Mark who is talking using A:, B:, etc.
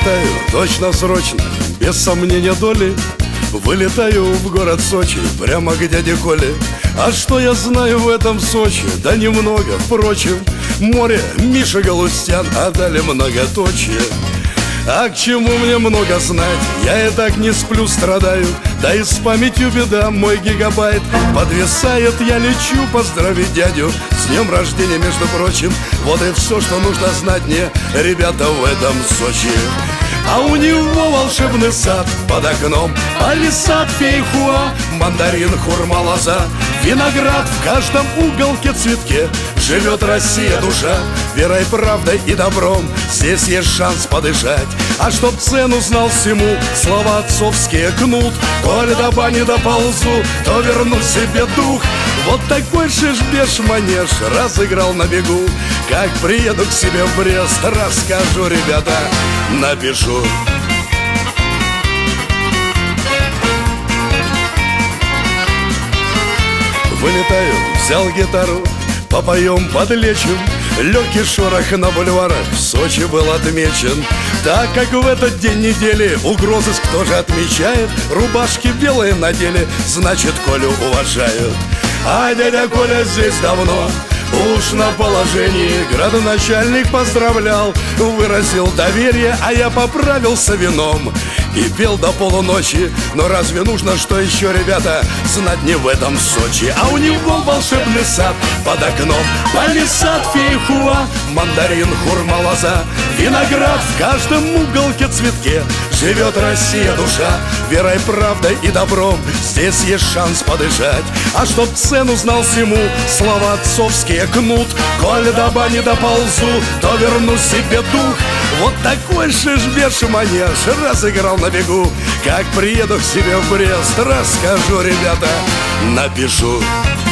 A: Вылетаю точно срочно, без сомнения доли. Вылетаю в город Сочи, прямо к дяде Коле. А что я знаю в этом Сочи? Да немного, впрочем. Море, Миша Галустян, а далее многоточие. А к чему мне много знать? Я и так не сплю, страдаю. Да и с памятью беда, мой гигабайт подвисает. Я лечу поздравить дядю с днем рождения, между прочим. Вот и все, что нужно знать мне, ребята, в этом Сочи. А у него волшебный сад под окном, палисад, фейхуа, мандарин, хурма, лоза, виноград в каждом уголке, цветке. Живет Россия, душа, верой, правдой и добром. Здесь есть шанс подышать. А чтоб цену знал всему, слова отцовские кнут. Коли до бани доползу, то верну себе дух. Вот такой шиш-беш-манеж разыграл на бегу. Как приеду к себе в Брест, расскажу, ребята, напишу. Вылетаю, взял гитару, попоем, подлечим. Легкий шорох на бульварах в Сочи был отмечен. Так как в этот день недели угрозыск тоже отмечает. Рубашки белые надели, значит, Колю уважают. А дядя Коля здесь давно, уж на положении. Градоначальник поздравлял, выразил доверие. А я поправился вином и пел до полуночи. Но разве нужно, что еще, ребята, знать не в этом Сочи? А у него волшебный сад под окном, палисад, фейхуа, мандарин, хурма, лоза, виноград в каждом уголке, цветке. Живет Россия, душа, верой, правдой и добром. Здесь есть шанс подышать. А чтоб цену знал всему, слова отцовские кнут. Коли до бани доползу, то верну себе дух. Вот такой шиш-беш-манеж разыграл на бегу. Как приеду к себе в Брест, расскажу, ребята, напишу.